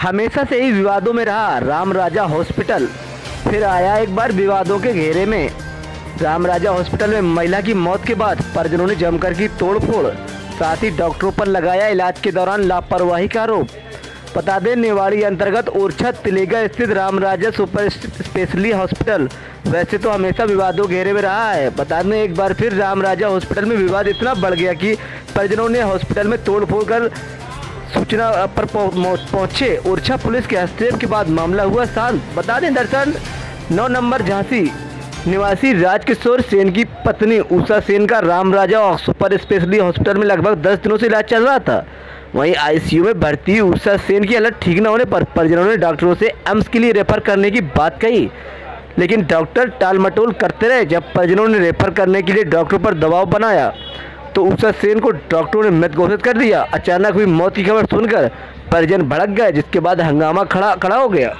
हमेशा से ही विवादों में रहा राम राजा हॉस्पिटल, फिर आया एक बार विवादों के घेरे में। राम राजा हॉस्पिटल में महिला की मौत के बाद परिजनों ने जमकर की तोड़फोड़, साथ ही डॉक्टरों पर लगाया इलाज के दौरान लापरवाही का आरोप। बता दें, निवाड़ी अंतर्गत ओरछा तिलेगा स्थित Ram Raja super speciality hospital वैसे तो हमेशा विवादों घेरे में रहा है। बता दें, एक बार फिर राम राजा हॉस्पिटल में विवाद इतना बढ़ गया कि परिजनों ने हॉस्पिटल में तोड़फोड़ कर सूचना पर पहुंचे। ओरछा पुलिस के हस्तक्षेप के बाद मामला हुआ शांत। बता दें, दरअसल 9 नंबर झांसी निवासी राजकिशोर सेन की पत्नी उषा सेन का Ram Raja super speciality hospital में लगभग 10 दिनों से इलाज चल रहा था। वहीं आईसीयू में भर्ती उषा सेन की हालत ठीक न होने पर परिजनों ने डॉक्टरों से एम्स के लिए रेफर करने की बात कही, लेकिन डॉक्टर टालमटोल करते रहे। जब परिजनों ने रेफर करने के लिए डॉक्टरों पर दबाव बनाया तो उषा सेन को डॉक्टरों ने मृत घोषित कर दिया। अचानक हुई मौत की खबर सुनकर परिजन भड़क गए, जिसके बाद हंगामा खड़ा हो गया।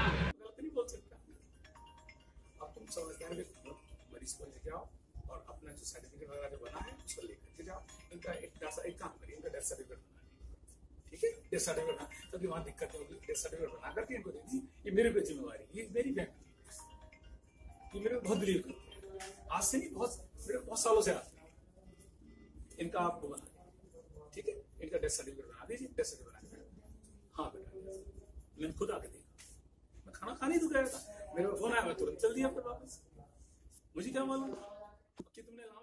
मरीज को लेके आओ और अपना जो सर्टिफिकेट वगैरह जो बना है उसको लेकर के जाओ। इनका एक काम करिए, इनका डेथ सर्टिफिकेट बना, ठीक है, डेथ सर्टिफिकेट बना, तभी वहां दिक्कत होगी। डेथ सर्टिफिकेट बना करके इनको दे दी। ये मेरे पे जिम्मेवारी, ये मेरी फैमिली, ये मेरे बहुत बिलीव करती है। आज से नहीं, बहुत सालों से आते हैं। इनका आपको बना, ठीक है, इनका डेथ सर्टिफिकेट बना दीजिए। डेथ सर्टिफिकेट बना के, हाँ बेटा, मैंने खुद आके देखा, मैं खाना खाने तो गया था, मेरे फोन आया, मैं तुरंत चल दिया फिर वापस। मुझे क्या मालूम कि तुमने